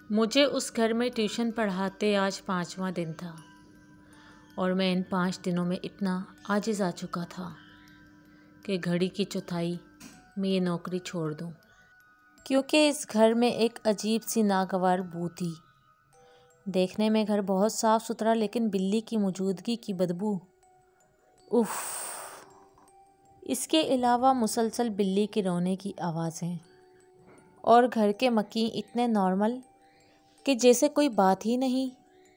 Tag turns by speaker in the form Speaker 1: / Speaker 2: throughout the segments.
Speaker 1: مجھے اس گھر میں ٹیوشن پڑھاتے آج 5واں دن تھا اور میں ان 5 دنوں میں اتنا عاجز آ چکا تھا کہ گھڑی کی چوتھائی میں یہ نوکری چھوڑ دوں، کیونکہ اس گھر میں ایک عجیب سی ناگوار بو تھی۔ دیکھنے میں گھر بہت صاف ستھرا، لیکن بلی کی موجودگی کی بدبو، اف! اس کے علاوہ مسلسل بلی کے رونے کی آوازیں اور گھر کے مکین اتنے نارمل کہ جیسے کوئی بات ہی نہیں۔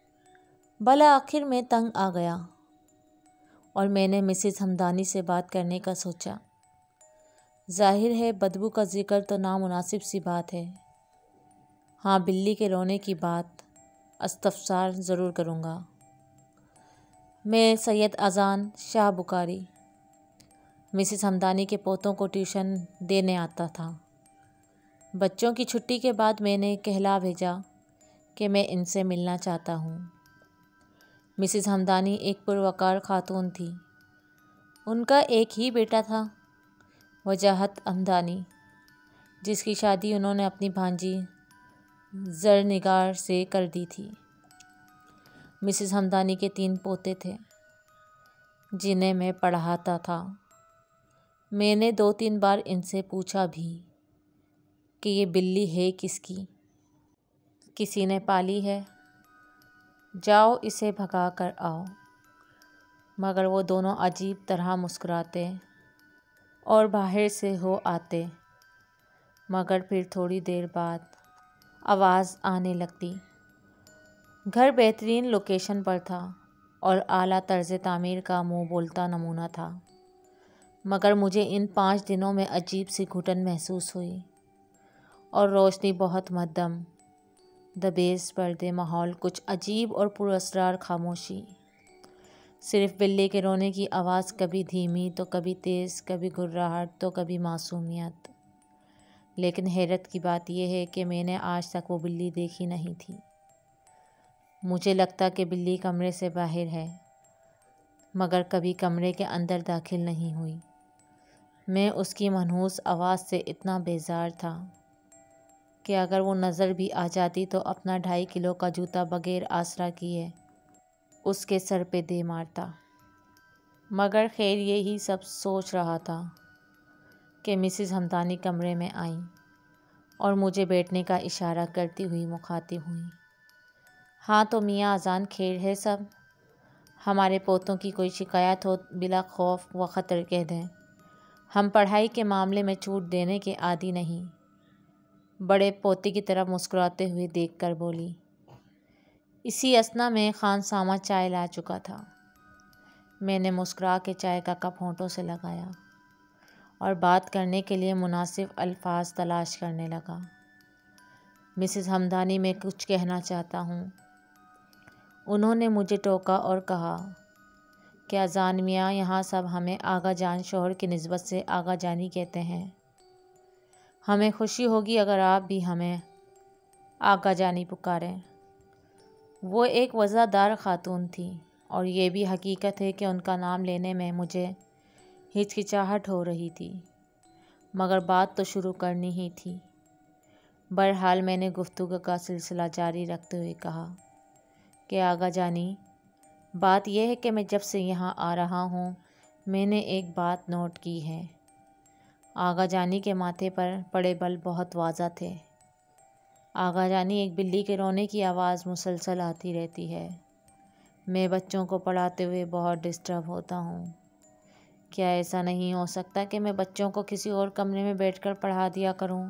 Speaker 1: بالآخر میں تنگ آ گیا اور میں نے مسز ہمدانی سے بات کرنے کا سوچا۔ ظاہر ہے بدبو کا ذکر تو نامناسب سی بات ہے۔ ہاں، بلی کے رونے کی بات استفسار ضرور کروں گا۔ میں سید اذان شاہ بخاری مسز ہمدانی کے پوتوں کو ٹیوشن دینے آتا تھا۔ بچوں کی چھٹی کے بعد میں نے کہلا بھیجا کہ میں ان سے ملنا چاہتا ہوں۔ مسز ہمدانی ایک پروقار خاتون تھی۔ ان کا ایک ہی بیٹا تھا، وجاہت ہمدانی، جس کی شادی انہوں نے اپنی بھانجی زرنگار سے کر دی تھی۔ مسز ہمدانی کے 3 پوتے تھے جنہیں میں پڑھاتا تھا۔ میں نے 2-3 بار ان سے پوچھا بھی کہ یہ بلی ہے کس کی؟ کسی نے پالی ہے؟ جاؤ اسے بھگا کر آؤ۔ مگر وہ دونوں عجیب طرح مسکراتے اور باہر سے ہو آتے، مگر پھر تھوڑی دیر بعد آواز آنے لگتی۔ گھر بہترین لوکیشن پر تھا اور اعلیٰ طرز تعمیر کا منہ بولتا نمونہ تھا، مگر مجھے ان 5 دنوں میں عجیب سی گھٹن محسوس ہوئی اور روشنی بہت مدھم، دبیز پردے، ماحول کچھ عجیب اور پراسرار خاموشی، صرف بلی کے رونے کی آواز، کبھی دھیمی تو کبھی تیز، کبھی گھرراہٹ تو کبھی معصومیت۔ لیکن حیرت کی بات یہ ہے کہ میں نے آج تک وہ بلی دیکھی نہیں تھی۔ مجھے لگتا کہ بلی کمرے سے باہر ہے، مگر کبھی کمرے کے اندر داخل نہیں ہوئی۔ میں اس کی منحوس آواز سے اتنا بیزار تھا کہ اگر وہ نظر بھی آ جاتی تو اپنا 2.5 کلو کا جوتا بغیر آسرا کیے اس کے سر پہ دے مارتا۔ مگر خیر، یہی سب سوچ رہا تھا کہ مسز ہمدانی کمرے میں آئیں اور مجھے بیٹھنے کا اشارہ کرتی ہوئی مخاطب ہوئیں۔ ہاں تو میاں اذان، خیر ہے سب؟ ہمارے پوتوں کی کوئی شکایت ہو بلا خوف و خطر کہہ دیں۔ ہم پڑھائی کے معاملے میں چھوٹ دینے کے عادی نہیں۔ بڑے پوتے کی طرف مسکراتے ہوئے دیکھ کر بولی۔ اسی اثنا میں خان سامہ چائے لا چکا تھا۔ میں نے مسکرا کے چائے کا کپ ہونٹوں سے لگایا اور بات کرنے کے لیے مناسب الفاظ تلاش کرنے لگا۔ مسز ہمدانی، میں کچھ کہنا چاہتا ہوں۔ انہوں نے مجھے ٹوکا اور کہا کہ اذان میاں، یہاں سب ہمیں آغا جان، شوہر کی نسبت سے آغا جانی کہتے ہیں۔ ہمیں خوشی ہوگی اگر آپ بھی ہمیں آغا جانی پکاریں۔ وہ ایک وزادار خاتون تھی اور یہ بھی حقیقت ہے کہ ان کا نام لینے میں مجھے ہچکچاہٹ ہو رہی تھی، مگر بات تو شروع کرنی ہی تھی۔ بہرحال میں نے گفتگو کا سلسلہ جاری رکھتے ہوئے کہا کہ آغا جانی، بات یہ ہے کہ میں جب سے یہاں آ رہا ہوں میں نے ایک بات نوٹ کی ہے۔ آغا جانی کے ماتھے پر پڑے بل بہت واضح تھے۔ آغا جانی، ایک بلی کے رونے کی آواز مسلسل آتی رہتی ہے۔ میں بچوں کو پڑھاتے ہوئے بہت ڈسٹرب ہوتا ہوں۔ کیا ایسا نہیں ہو سکتا کہ میں بچوں کو کسی اور کمرے میں بیٹھ کر پڑھا دیا کروں؟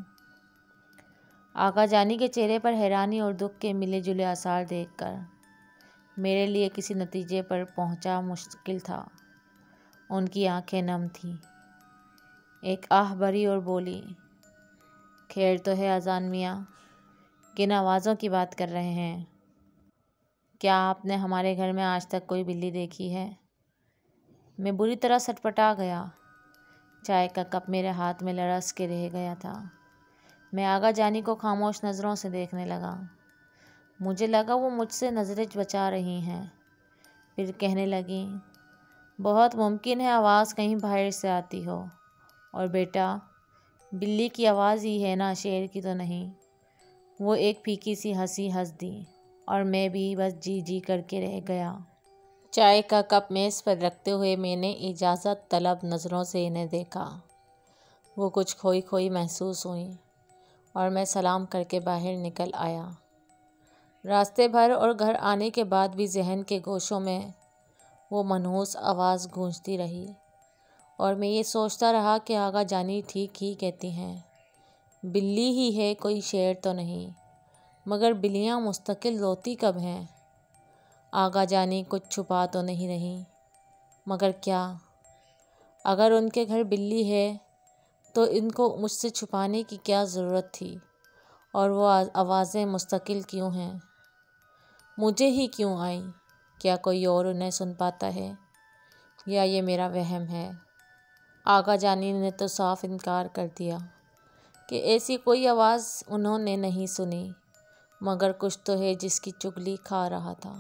Speaker 1: آغا جانی کے چہرے پر حیرانی اور دکھ کے ملے جلے آثار دیکھ کر میرے لیے کسی نتیجے پر پہنچا مشکل تھا۔ ان کی آنکھیں نم تھیں، ایک آہ بھری اور بولی، خیر تو ہے اذان میاں؟ کن آوازوں کی بات کر رہے ہیں؟ کیا آپ نے ہمارے گھر میں آج تک کوئی بلی دیکھی ہے؟ میں بری طرح سٹپٹا گیا۔ چائے کا کپ میرے ہاتھ میں لرز کے رہ گیا تھا۔ میں آغا جانی کو خاموش نظروں سے دیکھنے لگا۔ مجھے لگا وہ مجھ سے نظریں بچا رہی ہیں۔ پھر کہنے لگیں، بہت ممکن ہے آواز کہیں باہر سے آتی ہو، اور بیٹا، بلی کی آواز ہی ہے نا، شیر کی تو نہیں۔ وہ ایک پھیکی سی ہنسی ہنس دی اور میں بھی بس جی جی کر کے رہ گیا۔ چائے کا کپ میز پر رکھتے ہوئے میں نے اجازت طلب نظروں سے انہیں دیکھا۔ وہ کچھ کھوئی کھوئی محسوس ہوئیں اور میں سلام کر کے باہر نکل آیا۔ راستے بھر اور گھر آنے کے بعد بھی ذہن کے گوشوں میں وہ منحوس آواز گونجتی رہی اور میں یہ سوچتا رہا کہ آغا جانی ٹھیک ہی کہتی ہیں، بلی ہی ہے، کوئی شیر تو نہیں، مگر بلیاں مستقل روتی کب ہیں؟ آغا جانی کچھ چھپا تو نہیں رہی، مگر کیا؟ اگر ان کے گھر بلی ہے تو ان کو مجھ سے چھپانے کی کیا ضرورت تھی؟ اور وہ آوازیں مستقل کیوں ہیں؟ مجھے ہی کیوں آئیں؟ کیا کوئی اور انہیں سن پاتا ہے یا یہ میرا وہم ہے؟ آغا جانی نے تو صاف انکار کر دیا کہ ایسی کوئی آواز انہوں نے نہیں سنی، مگر کچھ تو ہے جس کی چغلی کھا رہا تھا۔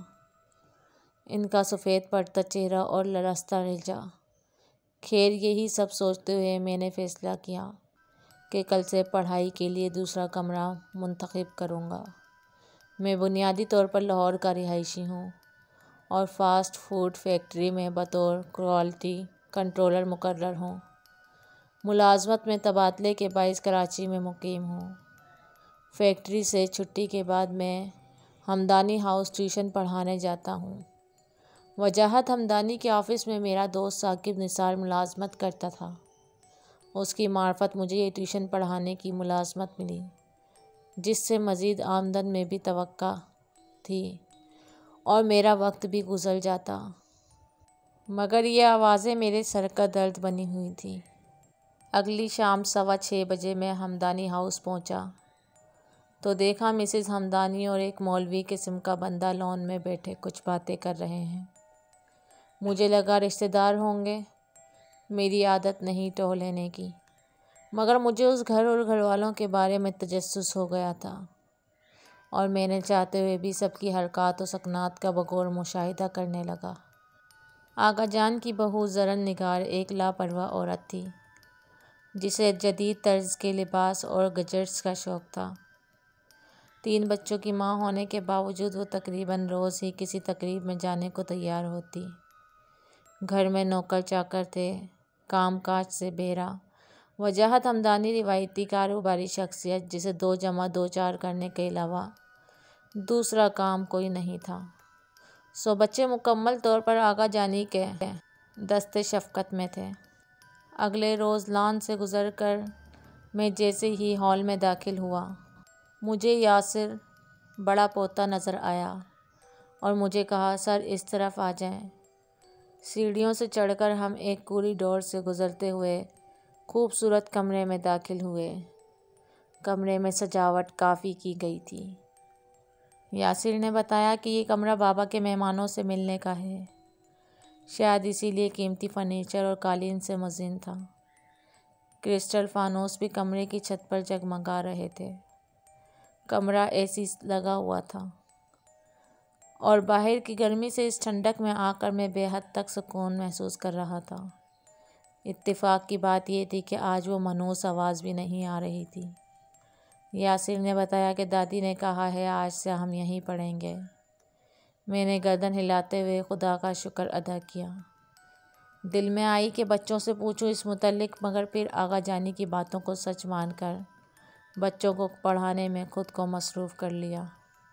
Speaker 1: ان کا سفید پڑتا چہرہ اور لرزتا لہجہ۔ خیر یہی سب سوچتے ہوئے میں نے فیصلہ کیا کہ کل سے پڑھائی کے لیے دوسرا کمرہ منتخب کروں گا۔ میں بنیادی طور پر لاہور کا رہائشی ہوں اور فاسٹ فوڈ فیکٹری میں بطور کوالٹی کنٹرولر مقرر ہوں۔ ملازمت میں تبادلے کے باعث کراچی میں مقیم ہوں۔ فیکٹری سے چھٹی کے بعد میں ہمدانی ہاؤس ٹیوشن پڑھانے جاتا ہوں۔ وجاہت ہمدانی کے آفس میں میرا دوست ثاقب نثار ملازمت کرتا تھا۔ اس کی معرفت مجھے یہ ٹیوشن پڑھانے کی ملازمت ملی، جس سے مزید آمدن میں بھی توقع تھی اور میرا وقت بھی گزر جاتا، مگر یہ آوازیں میرے سر کا درد بنی ہوئی تھیں۔ اگلی شام 6:15 بجے میں ہمدانی ہاؤس پہنچا تو دیکھا مسز ہمدانی اور ایک مولوی قسم کا بندہ لان میں بیٹھے کچھ باتیں کر رہے ہیں۔ مجھے لگا رشتہ دار ہوں گے۔ میری عادت نہیں ٹہل لینے کی، مگر مجھے اس گھر اور گھر والوں کے بارے میں تجسس ہو گیا تھا اور میں نے چاہتے ہوئے بھی سب کی حرکات و سکنات کا بغور مشاہدہ کرنے لگا۔ آغا جان کی بہو زرن نگار ایک لاپرواہ عورت تھی، جسے جدید طرز کے لباس اور گیجٹس کا شوق تھا۔ 3 بچوں کی ماں ہونے کے باوجود وہ تقریباً روز ہی کسی تقریب میں جانے کو تیار ہوتی۔ گھر میں نوکر چاکر تھے، کام کاج سے بہرہ۔ وجاہت ہمدانی روایتی کاروباری شخصیت جسے 2 + 2 4 کرنے کے علاوہ دوسرا کام کوئی نہیں تھا، سو بچے مکمل طور پر آغا جانی کے دست شفقت میں تھے۔ اگلے روز لان سے گزر کر میں جیسے ہی ہال میں داخل ہوا، مجھے یاسر بڑا پوتا نظر آیا اور مجھے کہا، سر اس طرف آ جائیں۔ سیڑھیوں سے چڑھ کر ہم ایک کوریڈور سے گزرتے ہوئے خوبصورت کمرے میں داخل ہوئے۔ کمرے میں سجاوٹ کافی کی گئی تھی۔ یاسر نے بتایا کہ یہ کمرہ بابا کے مہمانوں سے ملنے کا ہے، شاید اسی لیے قیمتی فرنیچر اور قالین سے مزین تھا۔ کرسٹل فانوس بھی کمرے کی چھت پر جگمگا رہے تھے۔ کمرہ اے سی لگا ہوا تھا اور باہر کی گرمی سے اس ٹھنڈک میں آ کر میں بے حد تک سکون محسوس کر رہا تھا۔ اتفاق کی بات یہ تھی کہ آج وہ منحوس آواز بھی نہیں آ رہی تھی۔ یاسر نے بتایا کہ دادی نے کہا ہے آج سے ہم یہیں پڑھیں گے۔ میں نے گردن ہلاتے ہوئے خدا کا شکر ادا کیا۔ دل میں آئی کہ بچوں سے پوچھوں اس متعلق، مگر پھر آغا جانی کی باتوں کو سچ مان کر بچوں کو پڑھانے میں خود کو مصروف کر لیا۔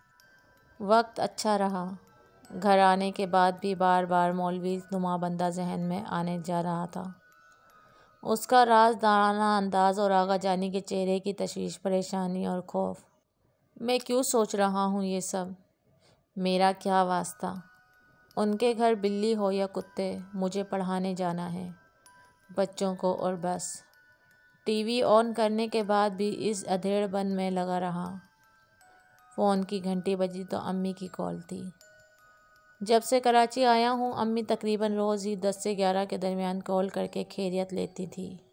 Speaker 1: وقت اچھا رہا۔ گھر آنے کے بعد بھی بار بار مولوی نما بندہ ذہن میں آنے جا رہا تھا۔ اس کا رازدارانہ انداز اور آغا جانی کے چہرے کی تشویش، پریشانی اور خوف۔ میں کیوں سوچ رہا ہوں یہ سب؟ میرا کیا واسطہ؟ ان کے گھر بلی ہو یا کتے، مجھے پڑھانے جانا ہے بچوں کو، اور بس۔ ٹی وی آن کرنے کے بعد بھی اس ادھیڑ بن میں لگا رہا۔ فون کی گھنٹی بجی تو امی کی کال تھی۔ جب سے کراچی آیا ہوں امی تقریباً روز ہی 10 سے 11 کے درمیان کال کر کے خیریت لیتی تھی۔